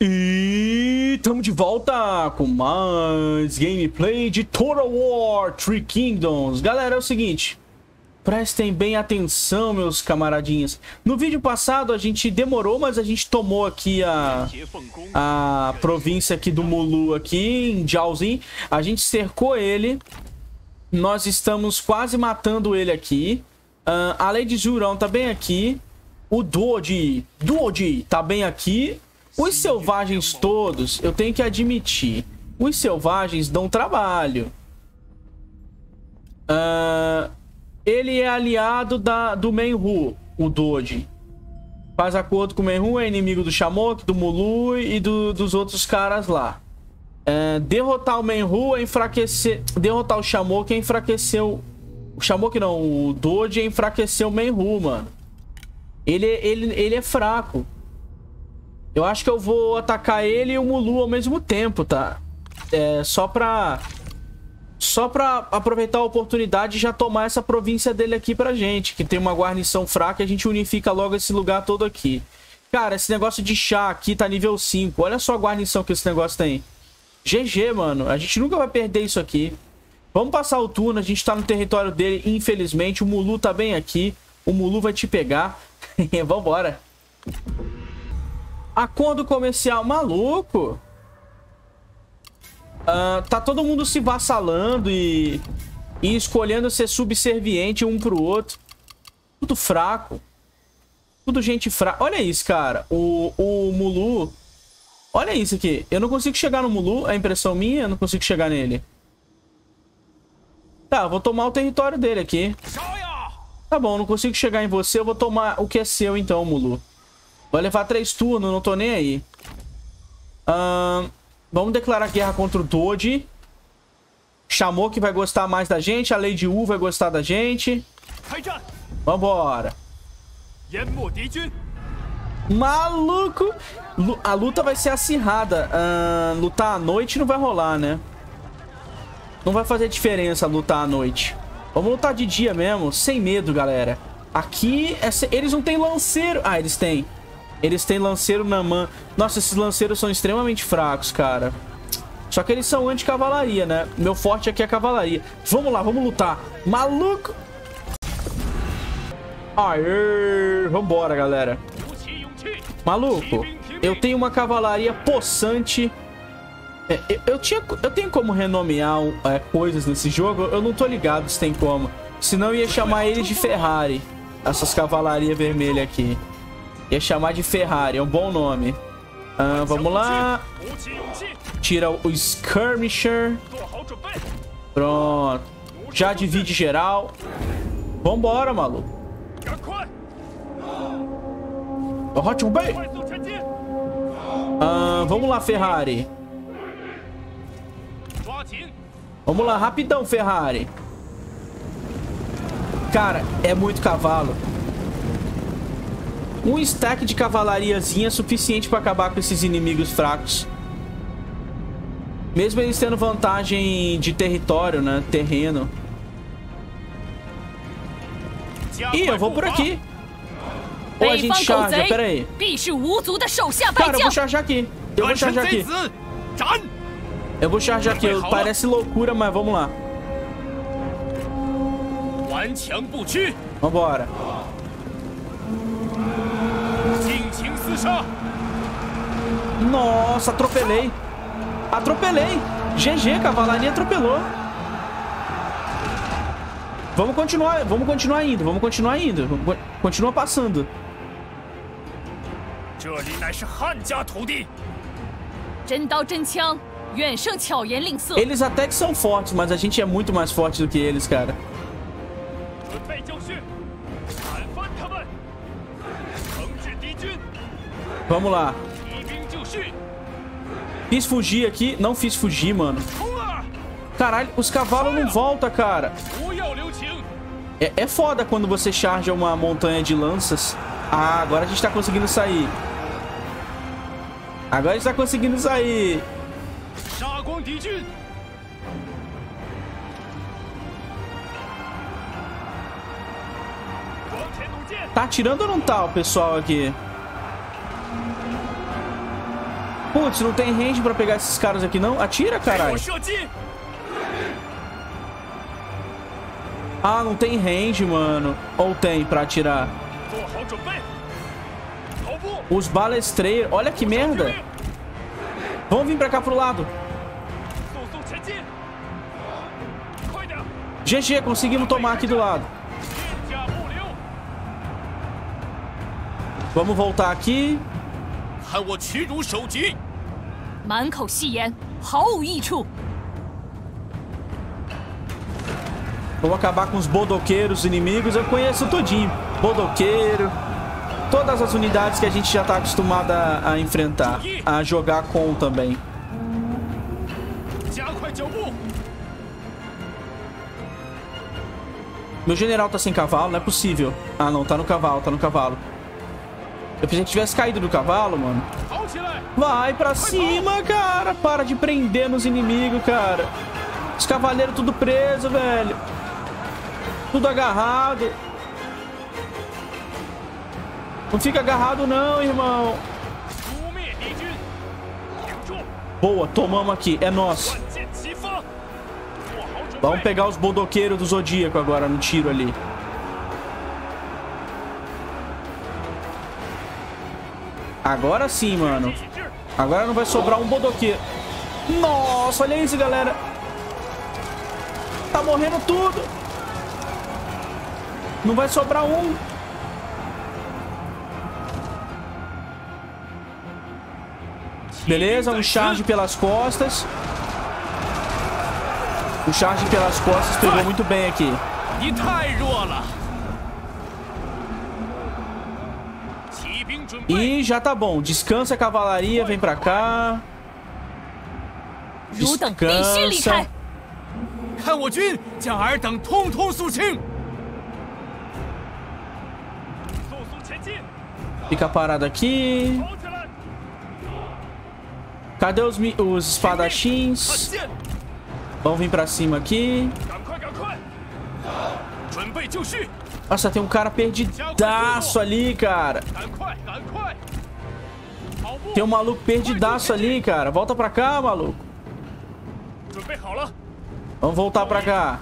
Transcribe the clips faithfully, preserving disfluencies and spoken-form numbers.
E estamos de volta com mais gameplay de Total War Three Kingdoms. Galera, é o seguinte, prestem bem atenção, meus camaradinhas. No vídeo passado a gente demorou, mas a gente tomou aqui a, a província aqui do Mulu aqui, em Jiaozhen. A gente cercou ele. Nós estamos quase matando ele aqui. Uh, a Lady Zhurong tá bem aqui. O Duodi, Duodi tá bem aqui. Os selvagens todos, eu tenho que admitir, os selvagens dão trabalho. Uh, ele é aliado da, do Menhu, o Duodi. Faz acordo com o Menhu, é inimigo do Shamok, do Mulu e do, dos outros caras lá. Uh, derrotar o Menhu é enfraquecer... Derrotar o Shamok é enfraquecer o... O Shamok não, o Duodi é enfraquecer o Menhu, mano. Ele, ele, ele é fraco. Eu acho que eu vou atacar ele e o Mulu ao mesmo tempo, tá? É, só pra... Só pra aproveitar a oportunidade e já tomar essa província dele aqui pra gente. Que tem uma guarnição fraca e a gente unifica logo esse lugar todo aqui. Cara, esse negócio de chá aqui tá nível cinco. Olha só a guarnição que esse negócio tem. G G, mano. A gente nunca vai perder isso aqui. Vamos passar o turno. A gente tá no território dele, infelizmente. O Mulu tá bem aqui. O Mulu vai te pegar. Vambora. Acordo comercial, maluco. Uh, tá todo mundo se vassalando e, e escolhendo ser subserviente um pro outro. Tudo fraco. Tudo gente fraca. Olha isso, cara. O, o Mulu. Olha isso aqui. Eu não consigo chegar no Mulu. É impressão minha? Eu não consigo chegar nele. Tá, eu vou tomar o território dele aqui. Tá bom, não consigo chegar em você. Eu vou tomar o que é seu então, Mulu. Vai levar três turnos, não tô nem aí. Uh, vamos declarar guerra contra o Duodi. Shamok vai gostar mais da gente. A Lady Wu vai gostar da gente. Vambora. Maluco. A luta vai ser acirrada. Uh, lutar à noite não vai rolar, né? Não vai fazer diferença lutar à noite. Vamos lutar de dia mesmo, sem medo, galera. Aqui, essa... eles não têm lanceiro. Ah, eles têm. Eles têm lanceiro Naman. Nossa, esses lanceiros são extremamente fracos, cara. Só que eles são anti-cavalaria, né? Meu forte aqui é a cavalaria. Vamos lá, vamos lutar. Maluco! Aê! Vambora, galera. Maluco, eu tenho uma cavalaria possante. É, eu, eu, tinha, eu tenho como renomear é, coisas nesse jogo? Eu não tô ligado se tem como. Senão eu ia chamar eles de Ferrari. Essas cavalarias vermelhas aqui. Ia chamar de Ferrari, é um bom nome. Ah, vamos lá. Tira o Skirmisher. Pronto. Já divide geral. Vambora, maluco. Hot Bay. Ah, vamos lá, Ferrari. Vamos lá, rapidão, Ferrari. Cara, é muito cavalo. Um stack de cavalariazinha é suficiente para acabar com esses inimigos fracos. Mesmo eles tendo vantagem de território, né? Terreno. Ih, eu vou por aqui. Ou a gente charge, pera aí. Cara, eu vou charjar aqui. Eu vou charjar aqui. Eu vou charjar aqui. Parece loucura, mas vamos lá. Vambora. Nossa, atropelei. Atropelei. G G, cavalaria atropelou. Vamos continuar, vamos continuar indo, vamos continuar indo. Vamos, continua passando. Eles até que são fortes, mas a gente é muito mais forte do que eles, cara. Vamos lá. Fiz fugir aqui. Não fiz fugir, mano. Caralho, os cavalos não voltam, cara. É, é foda quando você charge uma montanha de lanças. Ah, agora a gente tá conseguindo sair. Agora a gente tá conseguindo sair. Tá atirando ou não tá o pessoal aqui? Putz, não tem range pra pegar esses caras aqui, não? Atira, caralho. Ah, não tem range, mano. Ou tem pra atirar? Os balestreiros. Olha que merda. Vamos vir pra cá pro lado. G G, conseguimos tomar aqui do lado. Vamos voltar aqui. Vamos acabar com os bodoqueiros inimigos. Eu conheço tudinho. Bodoqueiro. Todas as unidades que a gente já tá acostumado a, a enfrentar. A jogar com também. Meu general tá sem cavalo, não é possível. Ah, não, tá no cavalo, tá no cavalo. Eu pensei que tivesse caído do cavalo, mano. Vai pra cima, cara. Para de prender nos inimigos, cara. Os cavaleiros tudo preso, velho. Tudo agarrado. Não fica agarrado não, irmão. Boa, tomamos aqui. É nosso. Vamos pegar os bodoqueiros do Zodíaco agora no tiro ali. Agora sim, mano. Agora não vai sobrar um bodoqueiro. Nossa, olha isso, galera. Tá morrendo tudo. Não vai sobrar um. Beleza, um charge pelas costas. O charge pelas costas pegou muito bem aqui. E já tá bom. Descansa a cavalaria, vem pra cá. Descansa. Fica parado aqui. Cadê os, os espadachins? Vamos vir pra cima aqui. Nossa, tem um cara perdidaço ali, cara. Tem um maluco perdidaço ali, cara. Volta pra cá, maluco. Vamos voltar pra cá.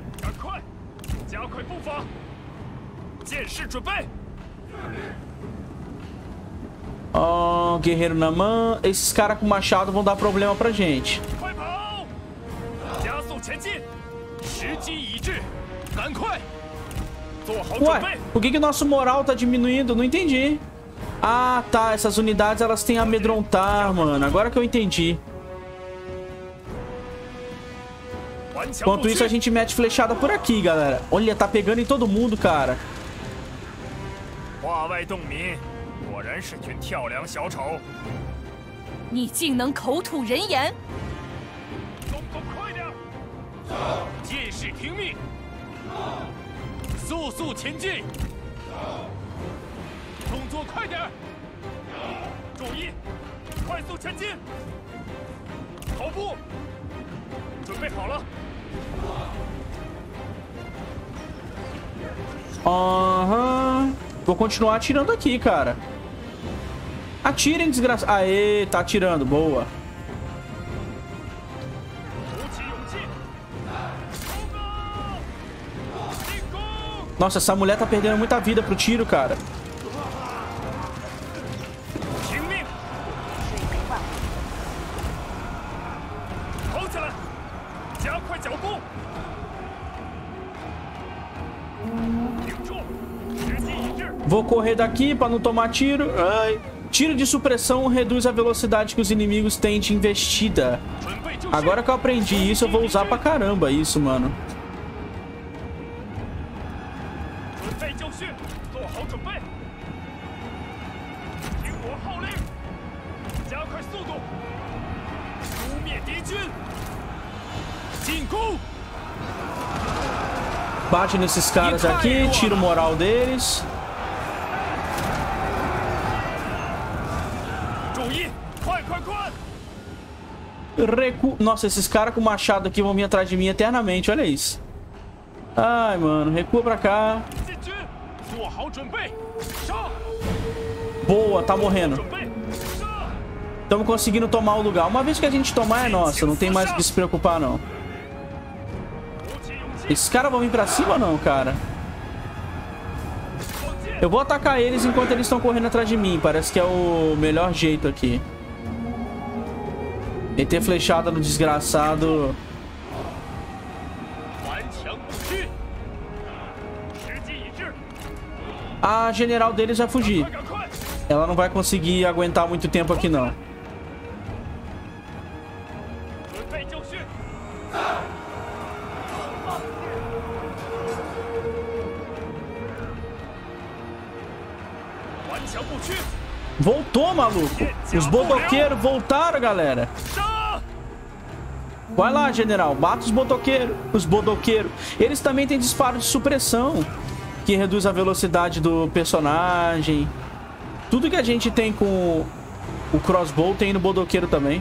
Ó, oh, guerreiro na mão. Esses caras com machado vão dar problema pra gente. Ué, por que que nosso moral tá diminuindo? Não entendi. Ah, tá. Essas unidades, elas têm amedrontar, mano. Agora que eu entendi. Enquanto isso, a gente mete flechada por aqui, galera. Olha, tá pegando em todo mundo, cara. Aham. Vou continuar atirando aqui, cara. Atirem, desgraçado. Aê, tá atirando. Boa. Nossa, essa mulher tá perdendo muita vida pro tiro, cara. Vou correr daqui pra não tomar tiro. Ai. Tiro de supressão reduz a velocidade que os inimigos têm de investida. Agora que eu aprendi isso, eu vou usar pra caramba isso, mano. Bate nesses caras aqui, tira o moral deles. Recu... Nossa, esses caras com machado aqui vão vir atrás de mim eternamente, olha isso. Ai, mano, recua pra cá. Boa, tá morrendo. Estamos conseguindo tomar o lugar. Uma vez que a gente tomar, é nossa. Não tem mais o que se preocupar, não. Esses caras vão vir pra cima ou não, cara? Eu vou atacar eles enquanto eles estão correndo atrás de mim. Parece que é o melhor jeito aqui. Meter flechada no desgraçado. A general deles vai fugir. Ela não vai conseguir aguentar muito tempo aqui, não. Voltou, maluco. Os bodoqueiros voltaram, galera. Vai lá, general. Mata os bodoqueiros. Os bodoqueiros. Eles também têm disparo de supressão, que reduz a velocidade do personagem. Tudo que a gente tem com o crossbow tem no bodoqueiro também.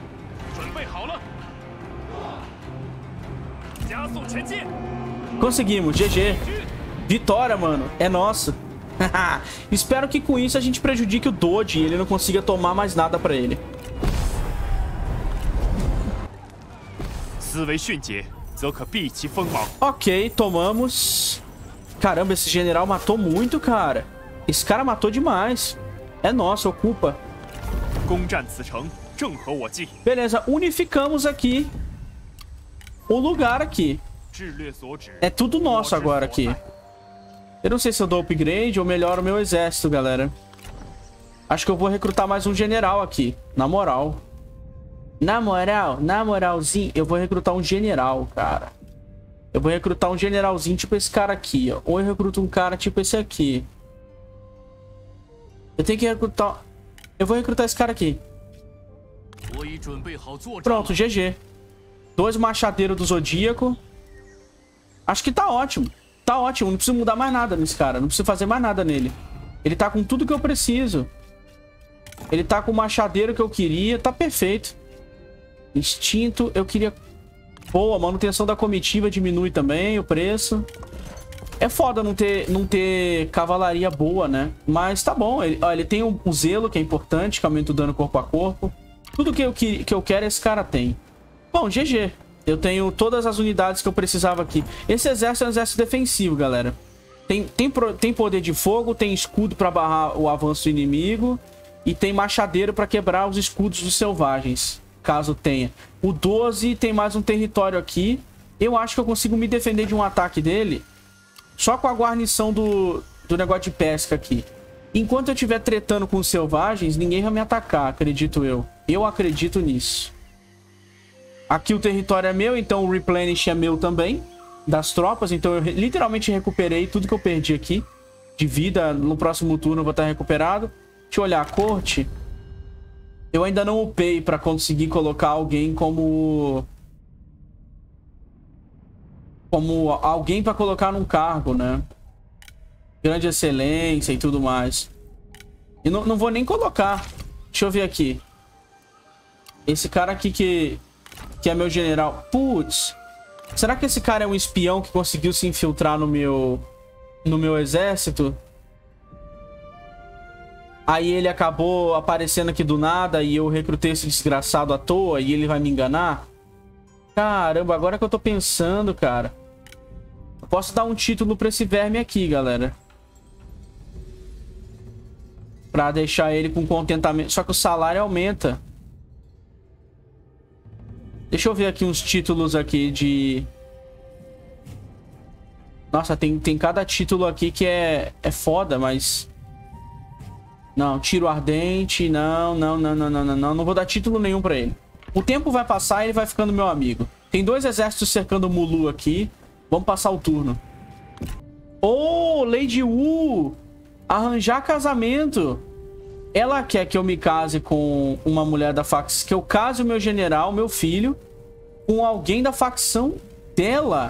Conseguimos. G G. Vitória, mano. É nossa. Espero que com isso a gente prejudique o Doge e ele não consiga tomar mais nada pra ele. Ok, tomamos. Caramba, esse general matou muito, cara. Esse cara matou demais. É nosso, ocupa. Beleza, unificamos aqui o lugar aqui. É tudo nosso agora aqui. Eu não sei se eu dou upgrade ou melhoro o meu exército, galera. Acho que eu vou recrutar mais um general aqui. Na moral. Na moral, na moralzinho, eu vou recrutar um general, cara. Eu vou recrutar um generalzinho tipo esse cara aqui, ó. Ou eu recruto um cara tipo esse aqui. Eu tenho que recrutar... Eu vou recrutar esse cara aqui. Pronto, G G. Dois machadeiros do Zodíaco. Acho que tá ótimo. Tá ótimo, não preciso mudar mais nada nesse cara. Não preciso fazer mais nada nele. Ele tá com tudo que eu preciso. Ele tá com o machadeiro que eu queria. Tá perfeito. Instinto, eu queria... Boa, manutenção da comitiva diminui também o preço. É foda não ter, não ter cavalaria boa, né? Mas tá bom. Ele, ó, ele tem o, o zelo, que é importante, que aumenta o dano corpo a corpo. Tudo que eu, que, que eu quero, esse cara tem. Bom, G G. Eu tenho todas as unidades que eu precisava aqui. Esse exército é um exército defensivo, galera. Tem, tem, tem poder de fogo, tem escudo pra barrar o avanço do inimigo. E tem machadeiro pra quebrar os escudos dos selvagens, caso tenha. O doze tem mais um território aqui. Eu acho que eu consigo me defender de um ataque dele só com a guarnição do, do negócio de pesca aqui. Enquanto eu estiver tretando com os selvagens, ninguém vai me atacar, acredito eu. Eu acredito nisso. Aqui o território é meu, então o replenish é meu também, das tropas. Então eu literalmente recuperei tudo que eu perdi aqui de vida. No próximo turno eu vou estar recuperado. Deixa eu olhar a corte. Eu ainda não upei para conseguir colocar alguém como... Como alguém para colocar num cargo, né? Grande excelência e tudo mais. E não, não vou nem colocar. Deixa eu ver aqui. Esse cara aqui que... Que é meu general. Putz. Será que esse cara é um espião que conseguiu se infiltrar no meu... No meu exército? Aí ele acabou aparecendo aqui do nada e eu recrutei esse desgraçado à toa e ele vai me enganar? Caramba, agora que eu tô pensando, cara. Eu posso dar um título pra esse verme aqui, galera. Pra deixar ele com contentamento. Só que o salário aumenta. Deixa eu ver aqui uns títulos aqui de... Nossa, tem, tem cada título aqui que é, é foda, mas... Não, tiro ardente, não, não, não, não, não, não, não. Não vou dar título nenhum pra ele. O tempo vai passar e ele vai ficando meu amigo. Tem dois exércitos cercando o Mulu aqui. Vamos passar o turno. Oh, Lady Wu! Arranjar casamento. Ela quer que eu me case com uma mulher da facção... Que eu case o meu general, meu filho, com alguém da facção dela.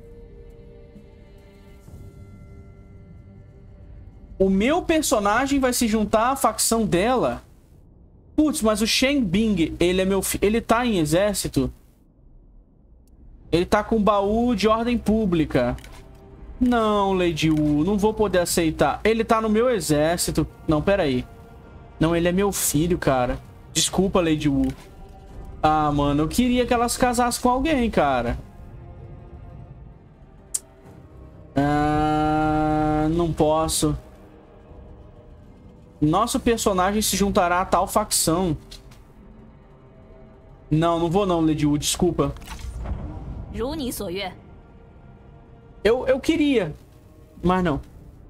O meu personagem vai se juntar à facção dela. Putz, mas o Shen Bing, ele é meu filho. Ele tá em exército. Ele tá com baú de ordem pública. Não, Lady Wu, não vou poder aceitar. Ele tá no meu exército. Não, pera aí. Não, ele é meu filho, cara. Desculpa, Lady Wu. Ah, mano, eu queria que elas casassem com alguém, cara. Ah, não posso. Nosso personagem se juntará a tal facção. Não, não vou não, Lady Wu, desculpa. Eu, eu queria, mas não.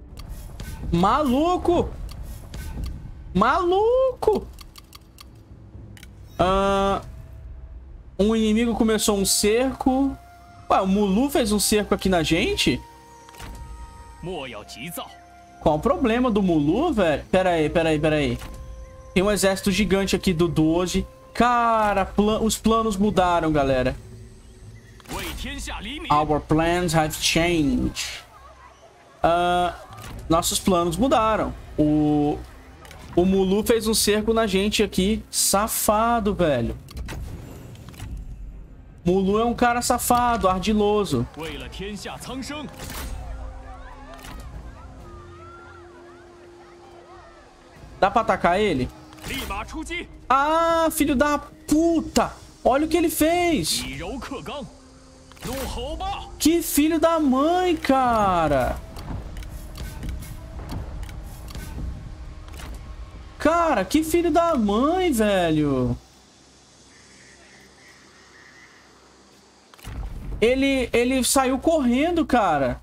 Maluco! Maluco! Ah, um inimigo começou um cerco. Ué, o Mulu fez um cerco aqui na gente? Qual o problema do Mulu, velho? Pera aí, pera aí, pera aí. Tem um exército gigante aqui do Doge. Cara, plan os planos mudaram, galera. Our plans have changed. Uh, nossos planos mudaram. O, o Mulu fez um cerco na gente aqui. Safado, velho. Mulu é um cara safado, ardiloso. Dá pra atacar ele? Ah, filho da puta! Olha o que ele fez! Que filho da mãe, cara! Cara, que filho da mãe, velho! Ele, ele saiu correndo, cara.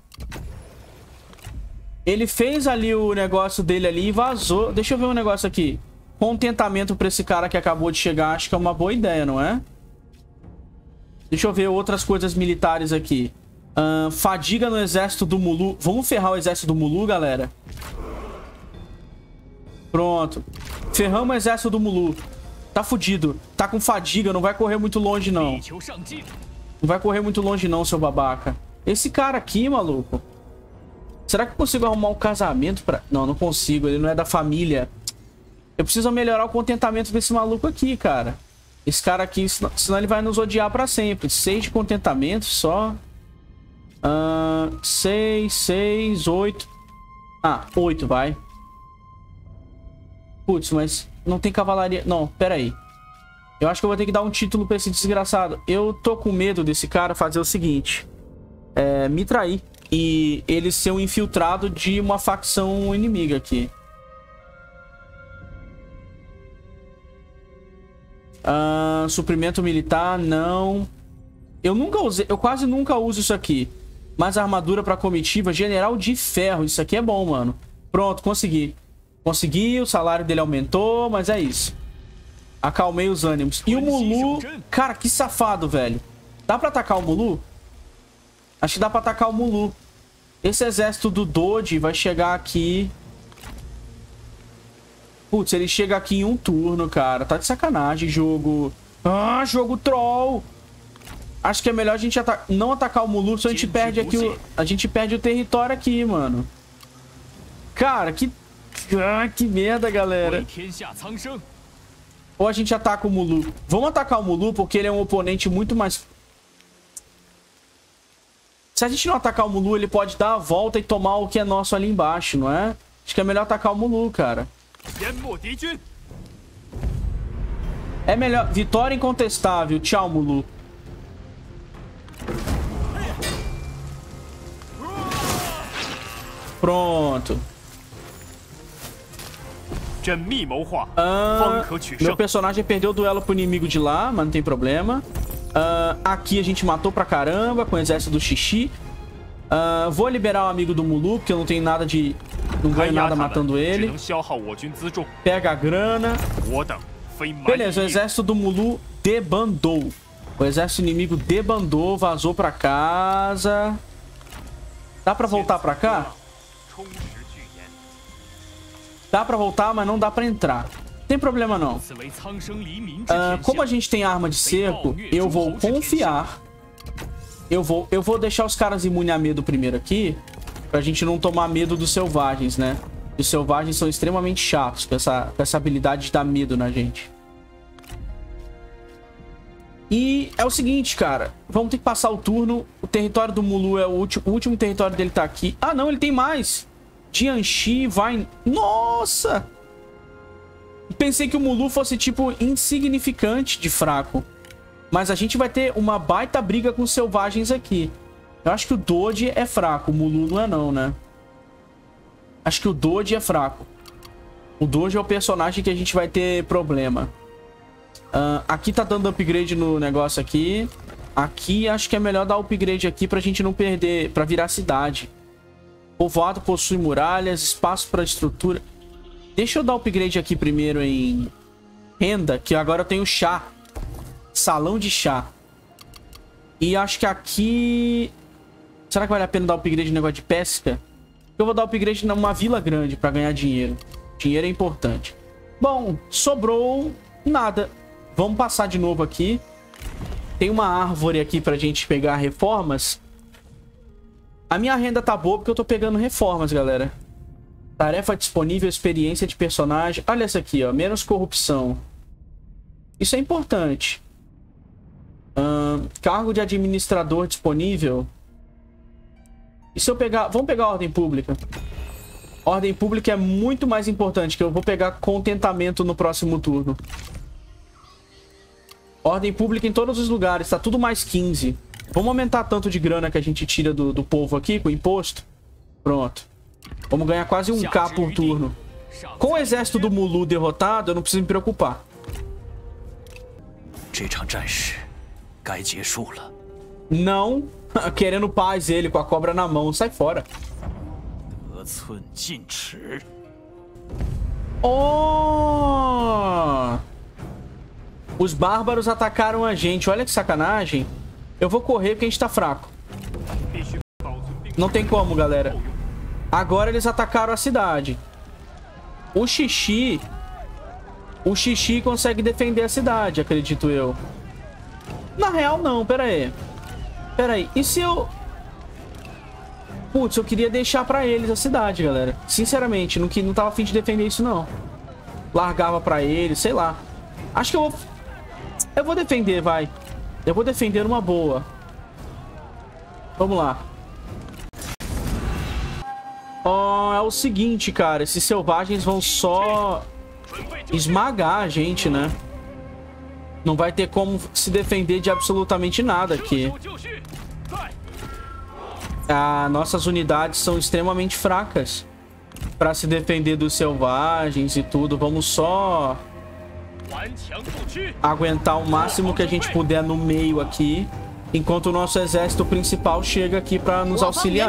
Ele fez ali o negócio dele ali e vazou. Deixa eu ver um negócio aqui. Contentamento pra esse cara que acabou de chegar. Acho que é uma boa ideia, não é? Deixa eu ver outras coisas militares aqui. Uh, fadiga no exército do Mulu. Vamos ferrar o exército do Mulu, galera. Pronto. Ferramos o exército do Mulu. Tá fudido. Tá com fadiga. Não vai correr muito longe, não. Não vai correr muito longe, não, seu babaca. Esse cara aqui, maluco. Será que eu consigo arrumar um casamento pra... Não, não consigo. Ele não é da família. Eu preciso melhorar o contentamento desse maluco aqui, cara. Esse cara aqui, senão ele vai nos odiar pra sempre. Seis de contentamento só. Uh, seis, seis, oito. Ah, oito, vai. Putz, mas não tem cavalaria... Não, pera aí. Eu acho que eu vou ter que dar um título pra esse desgraçado. Eu tô com medo desse cara fazer o seguinte. É, me trair. E ele ser um infiltrado de uma facção inimiga aqui. Uh, suprimento militar, não. Eu nunca usei, eu quase nunca uso isso aqui. Mas armadura pra comitiva, general de ferro. Isso aqui é bom, mano. Pronto, consegui. Consegui, o salário dele aumentou, mas é isso. Acalmei os ânimos. E o Mulu... Cara, que safado, velho. Dá pra atacar o Mulu? Acho que dá pra atacar o Mulu. Esse exército do Doge vai chegar aqui... Putz, ele chega aqui em um turno, cara. Tá de sacanagem, jogo. Ah, jogo troll. Acho que é melhor a gente ata não atacar o Mulu, senão a gente perde aqui o... A gente perde o território aqui, mano. Cara, que... Ah, que merda, galera. Ou a gente ataca o Mulu. Vamos atacar o Mulu porque ele é um oponente muito mais... Se a gente não atacar o Mulu, ele pode dar a volta e tomar o que é nosso ali embaixo, não é? Acho que é melhor atacar o Mulu, cara. É melhor... Vitória incontestável. Tchau, Mulu. Pronto. Ah, meu personagem perdeu o duelo pro inimigo de lá, mas não tem problema. Uh, aqui a gente matou pra caramba com o exército do Xixi. Uh, vou liberar o amigo do Mulu, porque eu não tenho nada de... Não ganho nada matando ele. Pega a grana. Beleza, o exército do Mulu debandou. O exército inimigo debandou, vazou pra casa. Dá pra voltar pra cá? Dá pra voltar, mas não dá pra entrar. Tem problema não. Uh, como a gente tem arma de cerco, eu vou confiar. Eu vou, eu vou deixar os caras imunes a medo primeiro aqui. Pra gente não tomar medo dos selvagens, né? Os selvagens são extremamente chatos com essa, com essa habilidade de dar medo na gente. E é o seguinte, cara. Vamos ter que passar o turno. O território do Mulu é o último. O último território dele tá aqui. Ah, não, ele tem mais. Jiangxi vai... Nossa! Pensei que o Mulu fosse, tipo, insignificante de fraco. Mas a gente vai ter uma baita briga com os selvagens aqui. Eu acho que o Dodge é fraco. O Mulu não é não, né? Acho que o Dodge é fraco. O Dodge é o personagem que a gente vai ter problema. Uh, aqui tá dando upgrade no negócio aqui. Aqui acho que é melhor dar upgrade aqui pra gente não perder, pra virar cidade. Povoado possui muralhas, espaço pra estrutura. Deixa eu dar upgrade aqui primeiro em renda, que agora eu tenho chá. Salão de chá. E acho que aqui... Será que vale a pena dar upgrade no negócio de pesca? Eu vou dar upgrade numa vila grande pra ganhar dinheiro. Dinheiro é importante. Bom, sobrou nada. Vamos passar de novo aqui. Tem uma árvore aqui pra gente pegar reformas. A minha renda tá boa porque eu tô pegando reformas, galera. Tarefa disponível, experiência de personagem. Olha essa aqui, ó. Menos corrupção. Isso é importante. Uh, cargo de administrador disponível. E se eu pegar... Vamos pegar a ordem pública. Ordem pública é muito mais importante, que eu vou pegar contentamento no próximo turno. Ordem pública em todos os lugares. Tá tudo mais quinze. Vamos aumentar tanto de grana que a gente tira do, do povo aqui com imposto. Pronto. Vamos ganhar quase um K por turno. Com o exército do Mulu derrotado, eu não preciso me preocupar. Não. Querendo paz ele, com a cobra na mão. Sai fora. Oh! Os bárbaros atacaram a gente. Olha que sacanagem. Eu vou correr porque a gente tá fraco. Não tem como, galera. Agora eles atacaram a cidade. O Xixi... O Xixi consegue defender a cidade, acredito eu. Na real, não. Pera aí. Pera aí. E se eu... Putz, eu queria deixar pra eles a cidade, galera. Sinceramente, não, não tava a fim de defender isso, não. Largava pra eles, sei lá. Acho que eu vou... Eu vou defender, vai. Eu vou defender uma boa. Vamos lá. Oh, é o seguinte, cara. Esses selvagens vão só esmagar a gente, né? Não vai ter como se defender de absolutamente nada aqui. Ah, nossas unidades são extremamente fracas para se defender dos selvagens e tudo. Vamos só aguentar o máximo que a gente puder no meio aqui, enquanto o nosso exército principal chega aqui para nos auxiliar.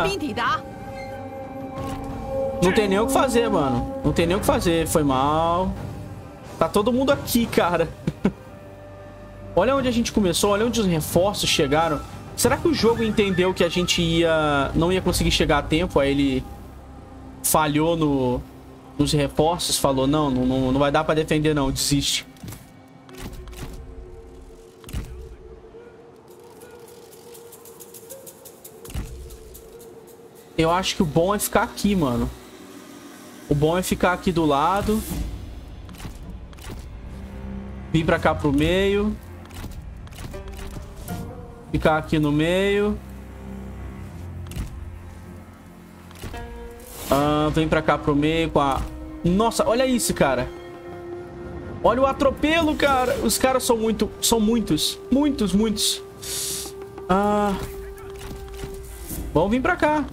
Não tem nem o que fazer, mano. Não tem nem o que fazer. Foi mal. Tá todo mundo aqui, cara. Olha onde a gente começou. Olha onde os reforços chegaram. Será que o jogo entendeu que a gente ia... não ia conseguir chegar a tempo? Aí ele falhou no... nos reforços. Falou, não, não, não vai dar pra defender, não. Desiste. Eu acho que o bom é ficar aqui, mano. O bom é ficar aqui do lado. Vir pra cá pro meio. Ficar aqui no meio. Ah, vem pra cá pro meio com a... Nossa, olha isso, cara. Olha o atropelo, cara. Os caras são muito... São muitos. Muitos, muitos. Ah... Vamos vir pra cá.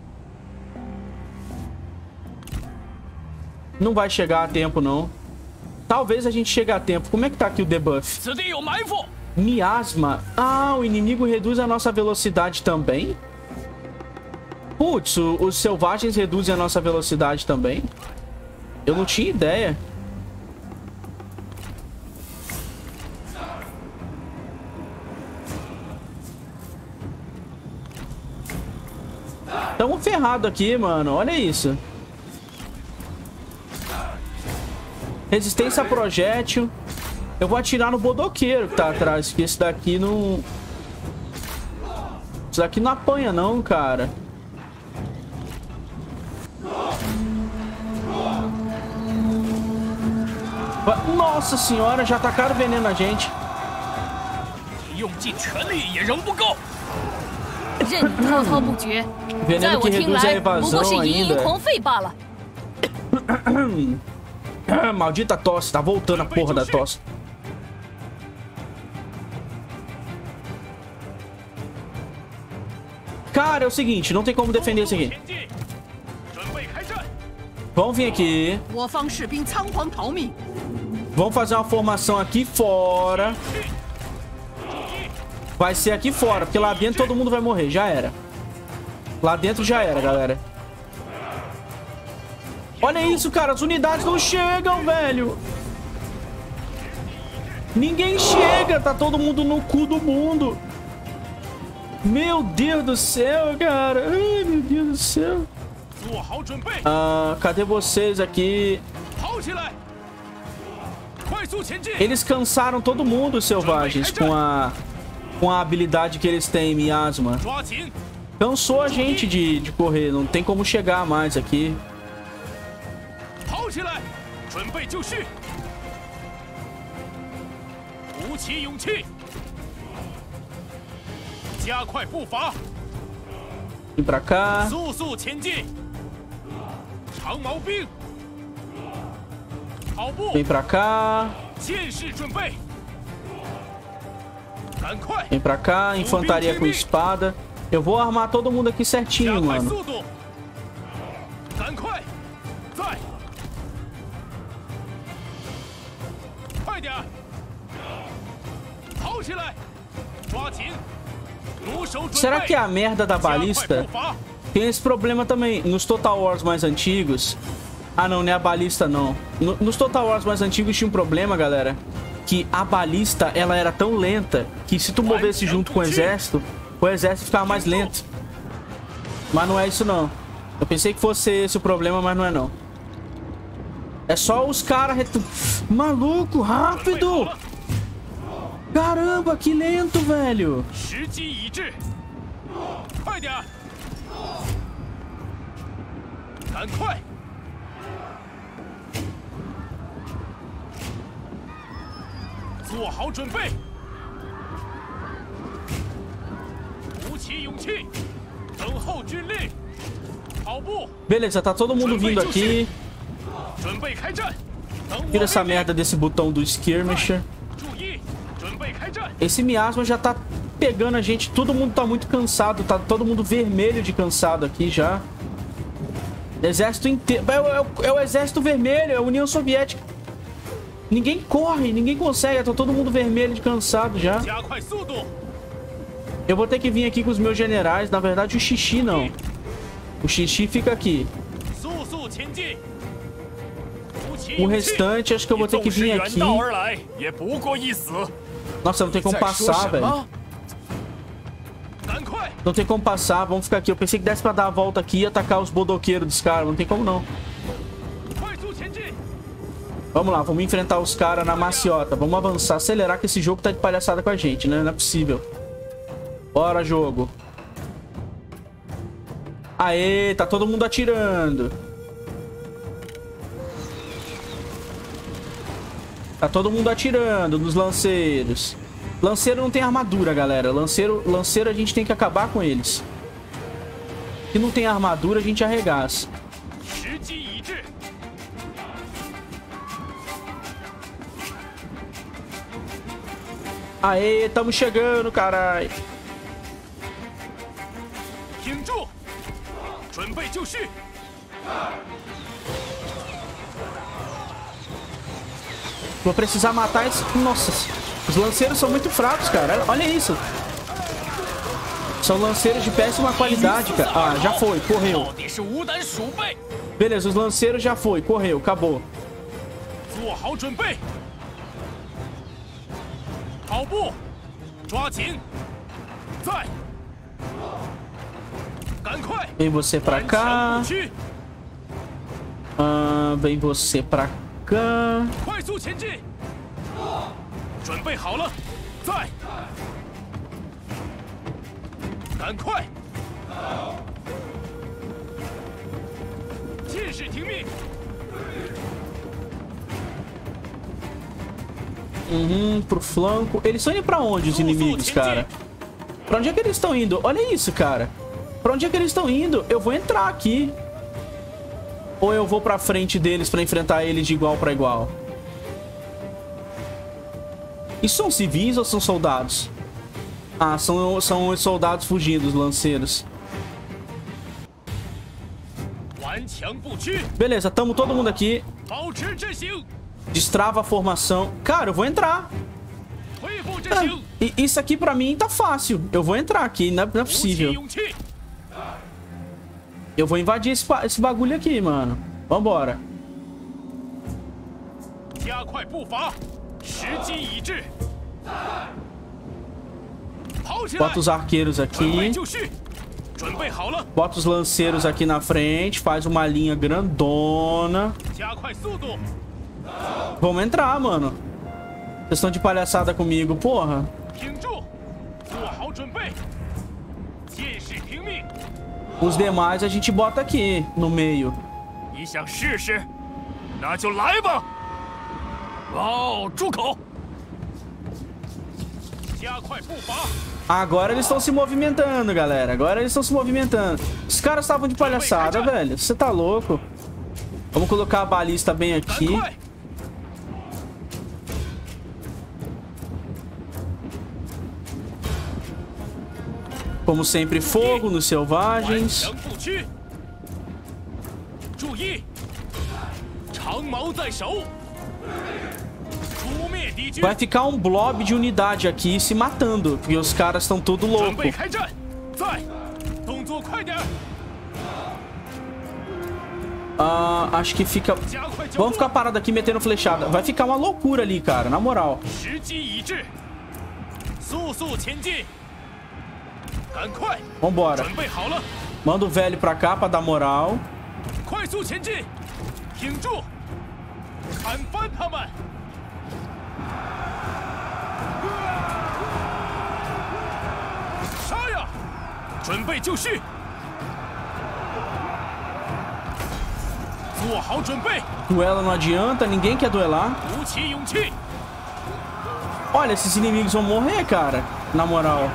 Não vai chegar a tempo, não. Talvez a gente chegue a tempo. Como é que tá aqui o debuff? Miasma. Ah, o inimigo reduz a nossa velocidade também? Putz, o, os selvagens reduzem a nossa velocidade também? Eu não tinha ideia. Tamo ferrado aqui, mano. Olha isso. Resistência a projétil. Eu vou atirar no bodoqueiro que tá atrás, porque esse daqui não... Esse daqui não apanha não, cara. Nossa senhora, já tacaram veneno na gente. Veneno que reduz a evasão ainda. Ah, maldita tosse. Tá voltando a porra da tosse. Cara, é o seguinte. Não tem como defender isso aqui. Vamos vir aqui. Vamos fazer uma formação aqui fora. Vai ser aqui fora, porque lá dentro todo mundo vai morrer. Já era. Lá dentro já era, galera. Olha isso, cara. As unidades não chegam, velho. Ninguém chega. Tá todo mundo no cu do mundo. Meu Deus do céu, cara. Ai, meu Deus do céu. Ah, cadê vocês aqui? Eles cansaram todo mundo, selvagens, com a, com a habilidade que eles têm, miasma. Cansou a gente de, de correr. Não tem como chegar mais aqui. Vem pra cá. Vem pra cá. Vem pra cá. Infantaria com espada. Eu vou armar todo mundo aqui certinho, mano. Será que é a merda da balista? Tem esse problema também. Nos Total Wars mais antigos... Ah, não, não é a balista, não. No, nos Total Wars mais antigos tinha um problema, galera. Que a balista, ela era tão lenta que se tu movesse junto com o exército, o exército ficava mais lento. Mas não é isso, não. Eu pensei que fosse esse o problema, mas não é, não. É só os caras... Retu... Maluco, rápido! Caramba, que lento, velho! Beleza, tá todo mundo vindo aqui. Tira essa merda desse botão do Skirmisher. Esse miasma já tá pegando a gente. Todo mundo tá muito cansado. Tá todo mundo vermelho de cansado aqui já. Exército inteiro. É, é, é o exército vermelho, é a União Soviética. Ninguém corre, ninguém consegue. Tá todo mundo vermelho de cansado já. Eu vou ter que vir aqui com os meus generais. Na verdade, o Xixi não. O Xixi fica aqui. O restante, acho que eu vou ter que vir aqui. Nossa, não tem como passar, velho. Não tem como passar, vamos ficar aqui. Eu pensei que desse pra dar a volta aqui e atacar os bodoqueiros dos caras. Não tem como, não. Vamos lá, vamos enfrentar os caras na maciota. Vamos avançar, acelerar, que esse jogo tá de palhaçada com a gente, né? Não é possível. Bora, jogo. Aê, tá todo mundo atirando. Tá todo mundo atirando nos lanceiros. Lanceiro não tem armadura, galera. Lanceiro, lanceiro a gente tem que acabar com eles. Se não tem armadura, a gente arregaça. Aê, tamo chegando, caralho. Vou precisar matar esse... Nossa, os lanceiros são muito fracos, cara. Olha isso. São lanceiros de péssima qualidade, cara. Ah, já foi, correu. Beleza, os lanceiros já foi, correu, acabou. Vem você pra cá. Ah, vem você pra cá. Uhum, pro flanco. Eles estão indo pra onde, os inimigos, cara? Pra onde é que eles estão indo? Olha isso, cara. Pra onde é que eles estão indo? Eu vou entrar aqui. Ou eu vou pra frente deles pra enfrentar eles de igual pra igual? Isso são civis ou são soldados? Ah, são, são os soldados fugindo, os lanceiros. Beleza, tamo todo mundo aqui. Destrava a formação. Cara, eu vou entrar. Ah, e isso aqui pra mim tá fácil. Eu vou entrar aqui, não é, não é possível. Eu vou invadir esse, esse bagulho aqui, mano. Vambora. Bota os arqueiros aqui. Bota os lanceiros aqui na frente. Faz uma linha grandona. Vamos entrar, mano. Vocês estão de palhaçada comigo, porra. Os demais a gente bota aqui no meio. Agora eles estão se movimentando, galera. Agora eles estão se movimentando. Os caras estavam de palhaçada, velho. Você tá louco? Vamos colocar a balista bem aqui. Como sempre, fogo nos selvagens. Vai ficar um blob de unidade aqui se matando, porque os caras estão tudo loucos. Ah, acho que fica... Vamos ficar parado aqui metendo flechada. Vai ficar uma loucura ali, cara, na moral. Vambora. Manda o velho pra cá pra dar moral. Duela não adianta, ninguém quer duelar. Olha, esses inimigos vão morrer, cara. Na moral.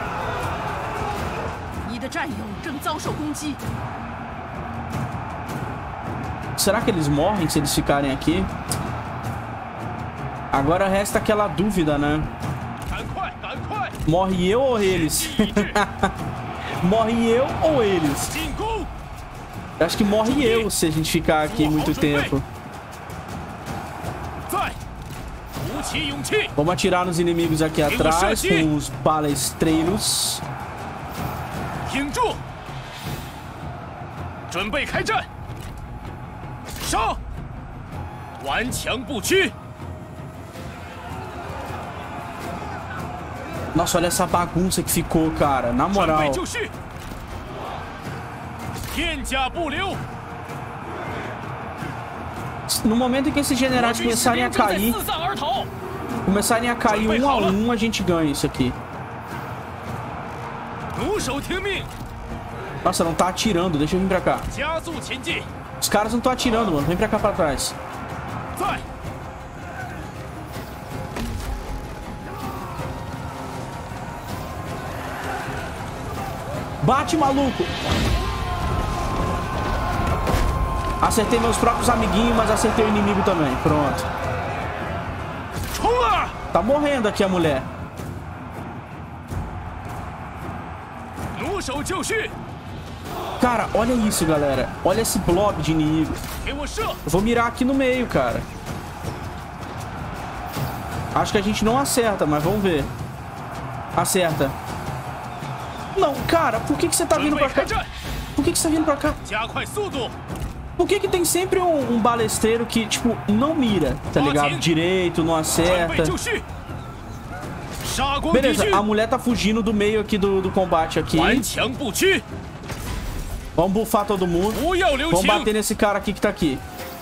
Será que eles morrem se eles ficarem aqui? Agora resta aquela dúvida, né? Morre eu ou eles? Morre eu ou eles? Eu acho que morre eu se a gente ficar aqui muito tempo. Vamos atirar nos inimigos aqui atrás com os balestreiros. Nossa, olha essa bagunça que ficou, cara. Na moral. No momento em que esses generais começarem a cair, começarem a cair um a um, a gente ganha isso aqui. Nossa, não tá atirando. Deixa eu vir pra cá. Os caras não estão atirando, mano. Vem pra cá pra trás. Bate, maluco. Acertei meus próprios amiguinhos, mas acertei o inimigo também. Pronto. Tá morrendo aqui a mulher. Cara, olha isso, galera. Olha esse blob de inimigo. Eu vou mirar aqui no meio, cara. Acho que a gente não acerta, mas vamos ver. Acerta. Não, cara, por que que você tá vindo pra cá? Por que que você tá vindo pra cá? Por que que tem sempre um, um balestreiro que, tipo, não mira, tá ligado? Direito, não acerta. Beleza, a mulher tá fugindo do meio aqui do, do combate aqui. Vamos bufar todo mundo. Vamos bater nesse cara aqui que tá aqui.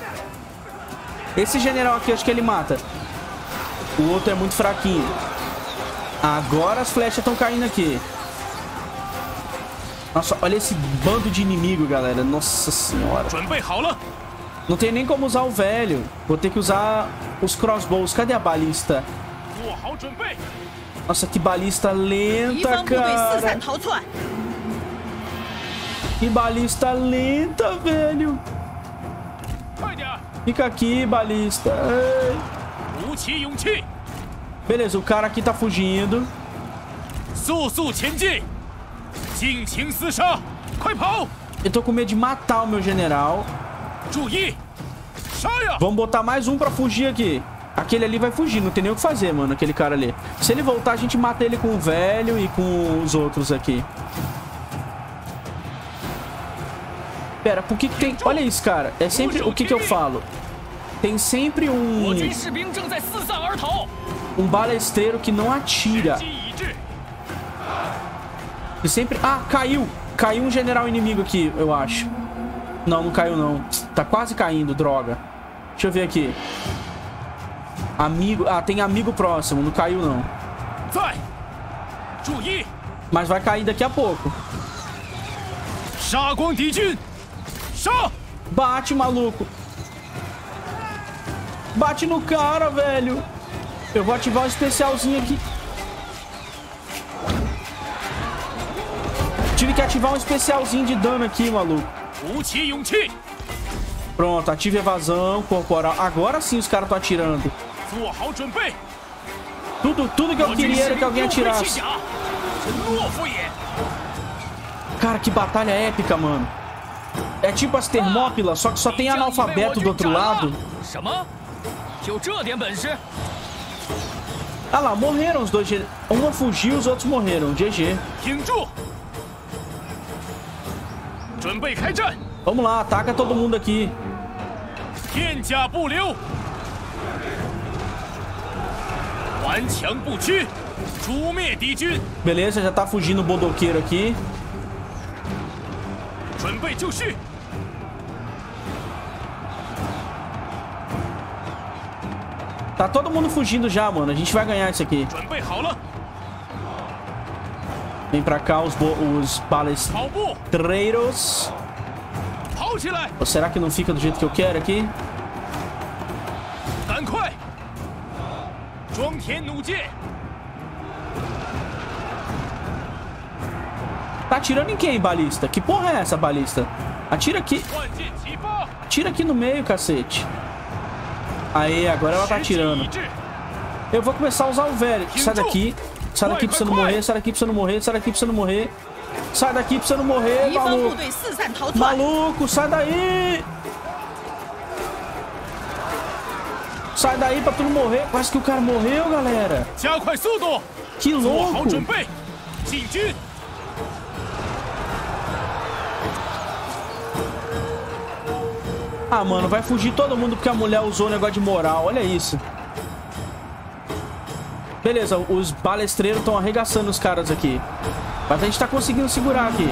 Esse general aqui, acho que ele mata. O outro é muito fraquinho. Agora as flechas estão caindo aqui. Nossa, olha esse bando de inimigo, galera. Nossa senhora. Não tem nem como usar o velho. Vou ter que usar os crossbows. Cadê a balista? Nossa, que balista lenta, cara. Que balista lenta, velho. Fica aqui, balista. Ei. Beleza, o cara aqui tá fugindo. Eu tô com medo de matar o meu general. Vamos botar mais um pra fugir aqui. Aquele ali vai fugir, não tem nem o que fazer, mano, aquele cara ali. Se ele voltar, a gente mata ele com o velho e com os outros aqui. Pera, por que que tem... Olha isso, cara. É sempre... O que que eu falo? Tem sempre um... Um balesteiro que não atira. E sempre... Ah, caiu. Caiu um general inimigo aqui, eu acho. Não, não caiu, não. Tá quase caindo, droga. Deixa eu ver aqui. Amigo... Ah, tem amigo próximo. Não caiu, não. Mas vai cair daqui a pouco. Bate, maluco. Bate no cara, velho. Eu vou ativar o especialzinho aqui. Tive que ativar um especialzinho de dano aqui, maluco. Pronto, ative evasão corporal. Agora sim os caras estão atirando. Tudo, tudo que eu queria era que alguém atirasse. Cara, que batalha épica, mano. É tipo as Termópilas, só que só tem analfabeto do outro lado. Ah lá, morreram os dois. Um fugiu, os outros morreram. G G. Vamos lá, ataca todo mundo aqui. Beleza, já tá fugindo o bodoqueiro aqui. Tá todo mundo fugindo já, mano. A gente vai ganhar isso aqui. Vem pra cá os, os balestreiros. Ou será que não fica do jeito que eu quero aqui? Tá atirando em quem, balista? Que porra é essa, balista? Atira aqui. Atira aqui no meio, cacete. Aí, agora ela tá atirando. Eu vou começar a usar o velho. Sai daqui. Sai daqui pra você não morrer. Sai daqui pra você não morrer. Sai daqui pra você não morrer. Sai daqui pra você não morrer, maluco. Maluco, sai daí. Sai daí pra tu não morrer. Parece que o cara morreu, galera. Que louco. Ah, mano, vai fugir todo mundo porque a mulher usou o negócio de moral. Olha isso. Beleza, os balestreiros estão arregaçando os caras aqui. Mas a gente tá conseguindo segurar aqui.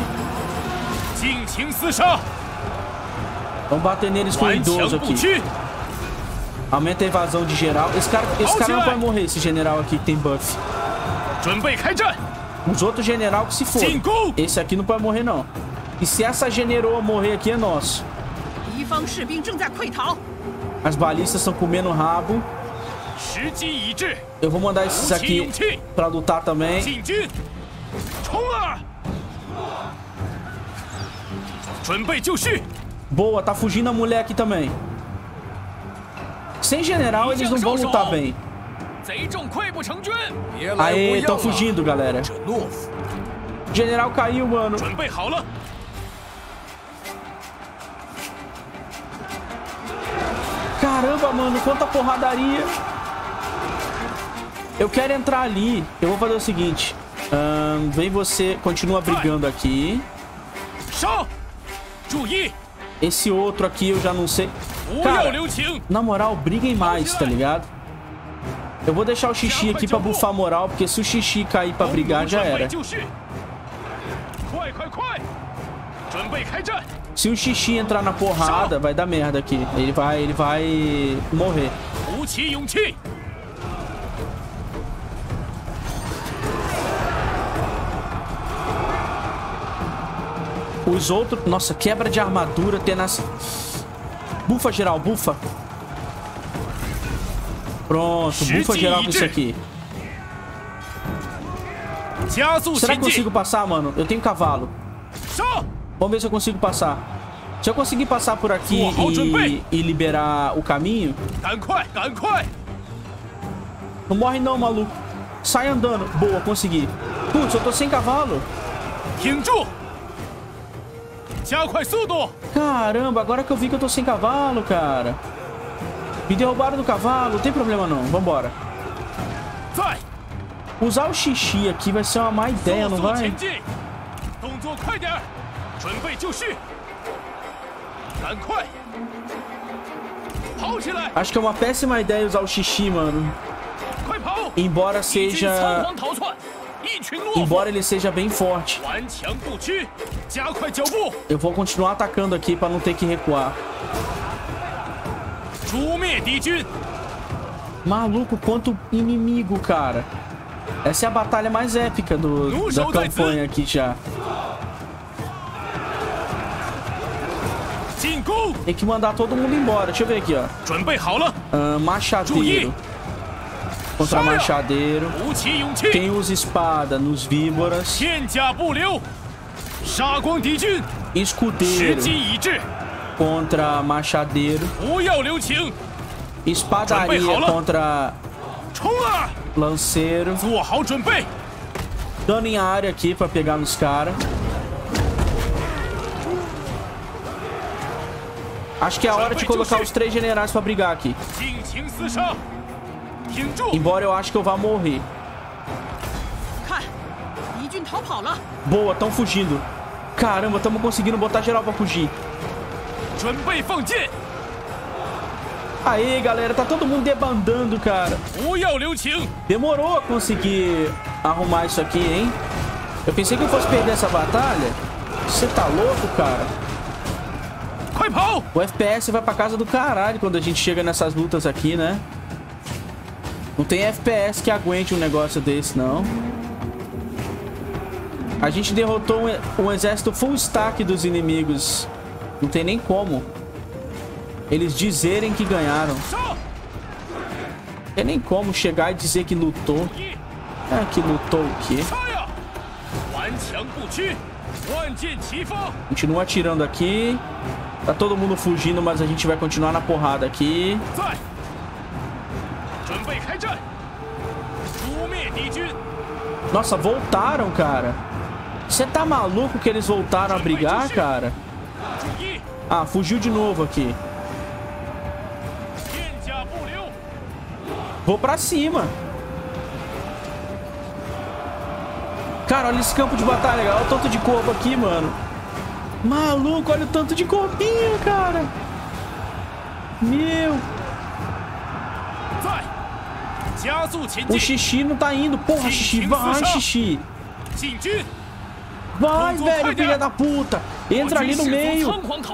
Vamos bater neles com o idoso aqui. Aumenta a evasão de geral. Esse cara, esse cara não pode morrer, esse general aqui que tem buff. Os outros general que se for. Esse aqui não pode morrer, não. E se essa generoa morrer aqui, é nosso. As balistas estão comendo rabo. Eu vou mandar esses aqui pra lutar também. Boa, tá fugindo a mulher aqui também. Sem general, eles não vão lutar bem. Aê, estão fugindo, galera. O general caiu, mano. Caramba, mano, quanta porradaria. Eu quero entrar ali. Eu vou fazer o seguinte. Hum, vem você, continua brigando aqui. Esse outro aqui eu já não sei. Cara, na moral, briguem mais, tá ligado? Eu vou deixar o Xixi aqui pra bufar moral, porque se o Xixi cair pra brigar, já era. Se o Xixi entrar na porrada, vai dar merda aqui. Ele vai, ele vai morrer. Os outros... Nossa, quebra de armadura tem nas... Bufa geral, bufa. Pronto, bufa geral com isso aqui. Será que eu consigo passar, mano? Eu tenho cavalo. Vamos ver se eu consigo passar. Se eu conseguir passar por aqui e, e liberar o caminho... Não morre não, maluco. Sai andando. Boa, consegui. Putz, eu tô sem cavalo. Caramba, agora que eu vi que eu tô sem cavalo, cara. Me derrubaram do cavalo. Não tem problema não. Vambora. Usar o xixi aqui vai ser uma má ideia, não vai? Acho que é uma péssima ideia usar o xixi, mano. Embora seja... Embora ele seja bem forte. Eu vou continuar atacando aqui pra não ter que recuar. Maluco, quanto inimigo, cara. Essa é a batalha mais épica do, da campanha aqui já. Tem que mandar todo mundo embora. Deixa eu ver aqui, ó. Uh, machadeiro. Contra machadeiro. Quem usa espada nos víboras. Escudeiro contra machadeiro. Espadaria contra lanceiro. Dando em área aqui pra pegar nos caras. Acho que é a hora de colocar os três generais pra brigar aqui. Embora eu acho que eu vá morrer. Boa, estão fugindo. Caramba, estamos conseguindo botar geral pra fugir. Aí, galera, tá todo mundo debandando, cara. Demorou a conseguir arrumar isso aqui, hein? Eu pensei que eu fosse perder essa batalha. Você tá louco, cara? O F P S vai pra casa do caralho quando a gente chega nessas lutas aqui, né? Não tem F P S que aguente um negócio desse, não. A gente derrotou um, um exército full stack dos inimigos. Não tem nem como eles dizerem que ganharam. Não tem nem como chegar e dizer que lutou. É, que lutou o quê? Continua atirando aqui. Tá todo mundo fugindo, mas a gente vai continuar na porrada aqui. Nossa, voltaram, cara. Você tá maluco que eles voltaram a brigar, cara? Ah, fugiu de novo aqui. Vou pra cima. Cara, olha esse campo de batalha. Olha o tanto de corpo aqui, mano. Maluco, olha o tanto de corpinho, cara. Meu. O xixi não tá indo. Porra, xixi. Vai, xixi. Vai, velho, filha da puta. Entra ali no meio.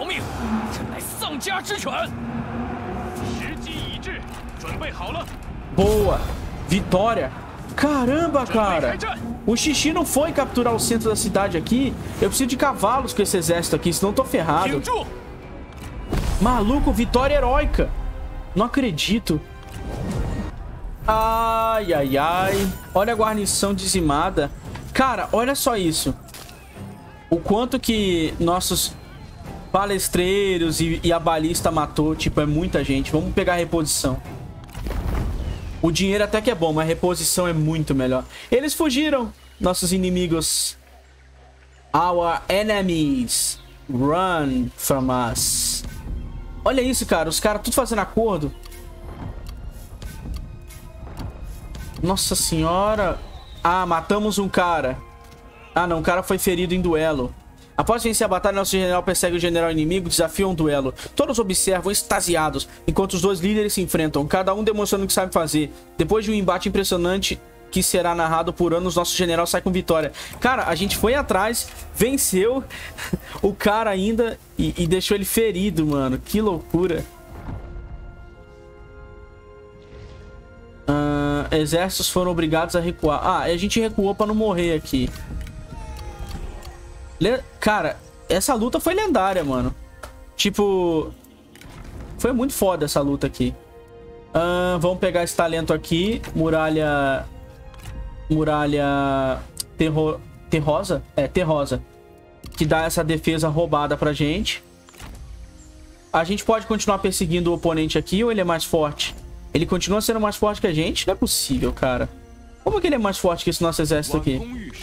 Boa. Vitória. Caramba, cara. O xixi não foi capturar o centro da cidade aqui. Eu preciso de cavalos com esse exército aqui, senão eu tô ferrado. Maluco, vitória heróica. Não acredito. Ai, ai, ai. Olha a guarnição dizimada. Cara, olha só isso. O quanto que nossos palestreiros e, e a balista matou. Tipo, é muita gente. Vamos pegar a reposição. O dinheiro até que é bom, mas a reposição é muito melhor. Eles fugiram, nossos inimigos. Our enemies run from us. Olha isso, cara. Os caras tudo fazendo acordo. Nossa senhora. Ah, matamos um cara. Ah, não. O cara foi ferido em duelo. Após vencer a batalha, nosso general persegue o general inimigo e desafia um duelo. Todos observam extasiados, enquanto os dois líderes se enfrentam, cada um demonstrando o que sabe fazer. Depois de um embate impressionante que será narrado por anos, nosso general sai com vitória. Cara, a gente foi atrás, venceu o cara ainda e, e deixou ele ferido, mano. Que loucura. Uh, exércitos foram obrigados a recuar. Ah, a gente recuou pra não morrer aqui. Cara, essa luta foi lendária, mano. Tipo, foi muito foda essa luta aqui. uh, Vamos pegar esse talento aqui. Muralha Muralha terro... Terrosa? É, terrosa. Que dá essa defesa roubada pra gente. a gente pode continuar perseguindo o oponente aqui ou ele é mais forte? Ele continua sendo mais forte que a gente? Não é possível, cara. Como que ele é mais forte que esse nosso exército aqui?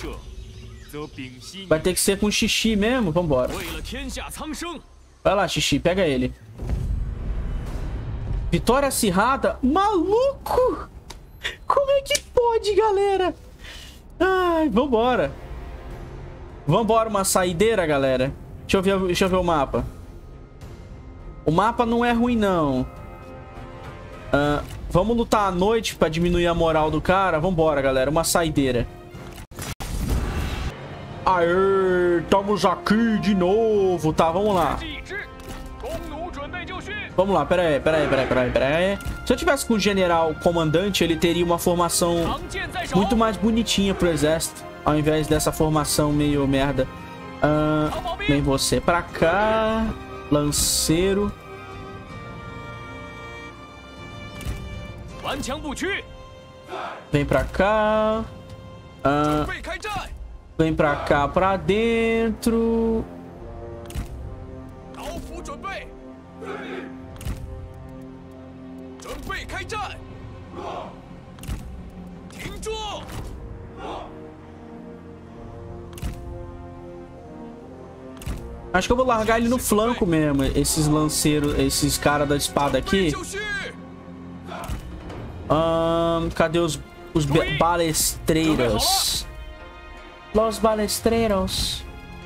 Vai ter que ser com Xixi mesmo? Vambora. Vai lá, Xixi. Pega ele. Vitória acirrada? Maluco! Como é que pode, galera? Ai, vambora. Vambora, uma saideira, galera. Deixa eu ver, deixa eu ver o mapa. O mapa não é ruim, não. Uh, vamos lutar à noite pra diminuir a moral do cara. Vambora, galera. Uma saideira. Aê, estamos aqui de novo. Tá, vamos lá. Vamos lá, pera aí, pera aí, pera aí, pera aí, pera aí. Se eu tivesse com o general comandante, ele teria uma formação muito mais bonitinha pro exército, ao invés dessa formação meio merda. Uh, vem você pra cá. Lanceiro. Vem pra cá. Uh, vem pra cá, pra dentro. Acho que eu vou largar ele no flanco mesmo. Esses lanceiros, esses caras da espada aqui. Um, cadê os, os balestreiros? Los balestreiros.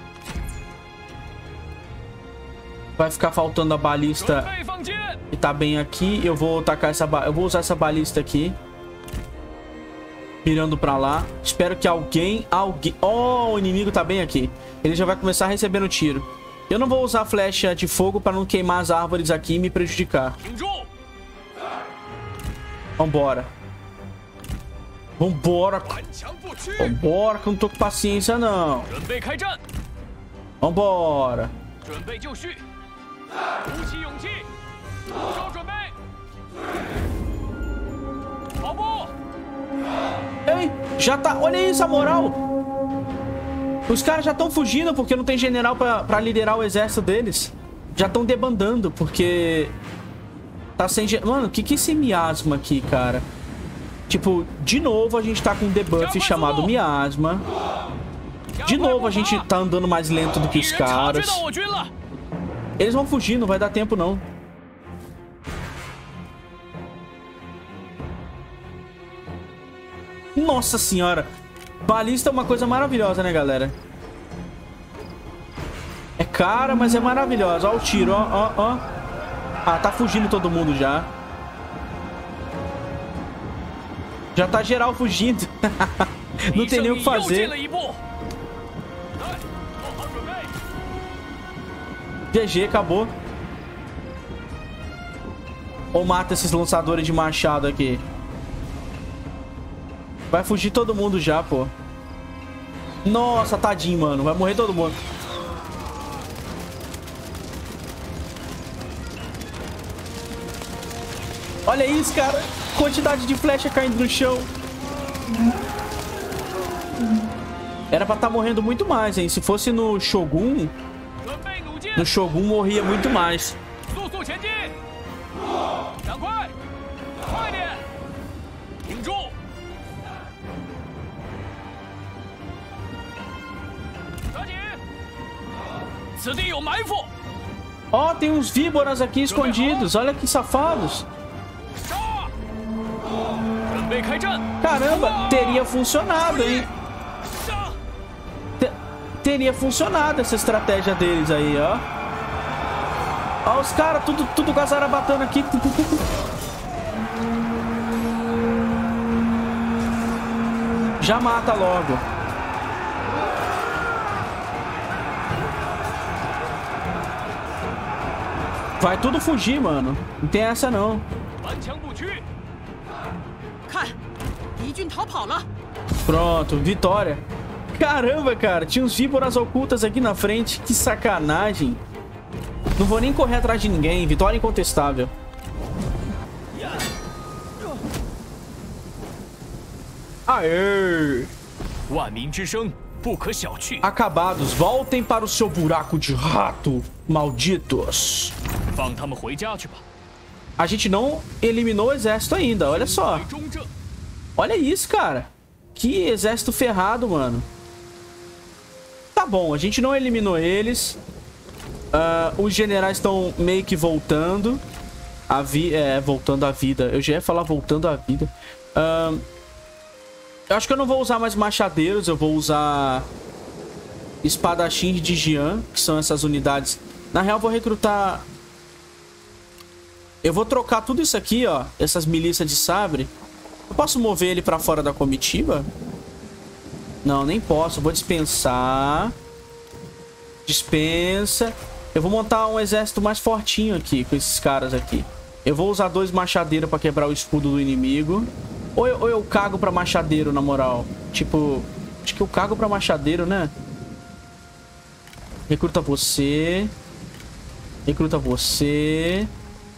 Vai ficar faltando a balista que tá bem aqui. Eu vou tacar essa ba... Eu vou usar essa balista aqui. Mirando pra lá. Espero que alguém... Alguém... Oh, o inimigo tá bem aqui. Ele já vai começar recebendo tiro. Eu não vou usar flecha de fogo pra não queimar as árvores aqui e me prejudicar. Vambora. Vambora. Vambora, que eu não tô com paciência, não. Vambora. Ei, já tá... Olha isso, a moral. Os caras já estão fugindo porque não tem general pra, pra liderar o exército deles. Já estão debandando porque... Tá sem... Mano, o que que é esse miasma aqui, cara? Tipo, de novo a gente tá com um debuff chamado miasma. De novo a gente tá andando mais lento do que os caras. Eles vão fugir, não vai dar tempo, não. Nossa senhora. Balista é uma coisa maravilhosa, né, galera? É cara, mas é maravilhosa. Ó o tiro, ó, ó, ó. Ah, tá fugindo todo mundo já. Já tá geral fugindo. Não tem nem o que fazer. G G, acabou. Ou mata esses lançadores de machado aqui. Vai fugir todo mundo já, pô. Nossa, tadinho, mano. Vai morrer todo mundo. Olha isso, cara. Quantidade de flecha caindo no chão. Era pra estar morrendo muito mais, hein? Se fosse no Shogun... No Shogun morria muito mais. Ó, oh, tem uns víboras aqui escondidos. Olha que safados. Caramba, teria funcionado, hein? Te teria funcionado essa estratégia deles aí, ó. Ó, os caras, tudo, tudo com a zarabatana aqui. Já mata logo. Vai tudo fugir, mano. Não tem essa, não. Pronto, vitória. Caramba, cara. Tinha uns víboras ocultas aqui na frente. Que sacanagem. Não vou nem correr atrás de ninguém. Vitória incontestável. Aê! Acabados. Voltem para o seu buraco de rato, malditos. A gente não eliminou o exército ainda, olha só. Olha isso, cara. Que exército ferrado, mano. Tá bom, a gente não eliminou eles. Uh, os generais estão meio que voltando. A vi é, voltando à vida. Eu já ia falar voltando à vida. Uh, eu acho que eu não vou usar mais machadeiros. Eu vou usar espadachins de Jian, que são essas unidades. Na real, eu vou recrutar... Eu vou trocar tudo isso aqui, ó. Essas milícias de sabre. Eu posso mover ele pra fora da comitiva? Não, nem posso. Eu vou dispensar. Dispensa. Eu vou montar um exército mais fortinho aqui, com esses caras aqui. Eu vou usar dois machadeiros pra quebrar o escudo do inimigo. Ou eu, ou eu cago pra machadeiro, na moral. Tipo, acho que eu cago pra machadeiro, né? Recruta você. Recruta você.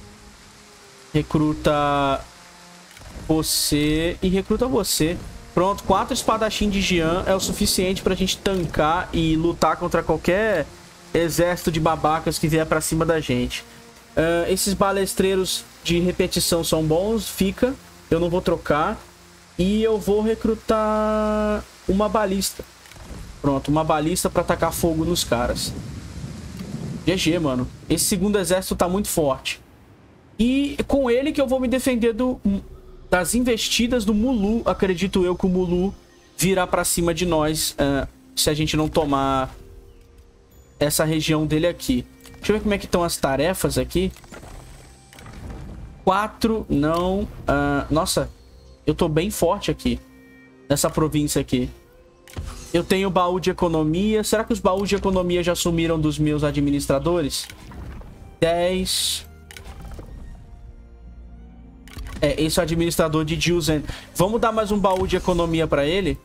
Recruta você. E recruta você. Pronto, quatro espadachins de Jian é o suficiente pra gente tancar e lutar contra qualquer exército de babacas que vier pra cima da gente. Uh, esses balestreiros de repetição são bons, fica. Eu não vou trocar. E eu vou recrutar uma balista. Pronto, uma balista pra tacar fogo nos caras. G G, mano. Esse segundo exército tá muito forte. E com ele que eu vou me defender do, das investidas do Mulu. Acredito eu que o Mulu virá pra cima de nós uh, se a gente não tomar essa região dele aqui. Deixa eu ver como é que estão as tarefas aqui. Quatro, não... Uh, nossa, eu tô bem forte aqui. Nessa província aqui. Eu tenho baú de economia. Será que os baús de economia já sumiram dos meus administradores? dez... É, esse é o administrador de Juzen. Vamos dar mais um baú de economia pra ele?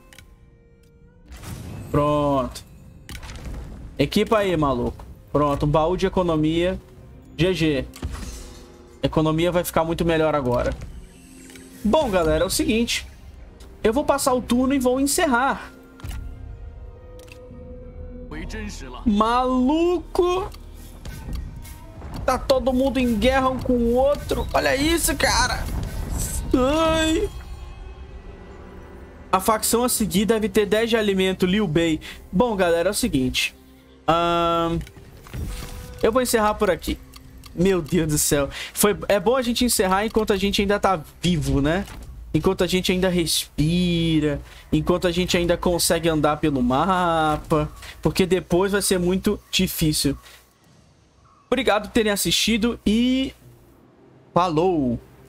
Pronto. Equipa aí, maluco. Pronto, um baú de economia. G G. Economia vai ficar muito melhor agora. Bom, galera, é o seguinte. Eu vou passar o turno e vou encerrar. Maluco! Tá todo mundo em guerra um com o outro. Olha isso, cara. Ai. A facção a seguir deve ter dez de alimento, Liu Bei. Bom, galera, é o seguinte. Um, eu vou encerrar por aqui. Meu Deus do céu. Foi, é bom a gente encerrar enquanto a gente ainda tá vivo, né? Enquanto a gente ainda respira. Enquanto a gente ainda consegue andar pelo mapa. Porque depois vai ser muito difícil. Obrigado por terem assistido e... Falou!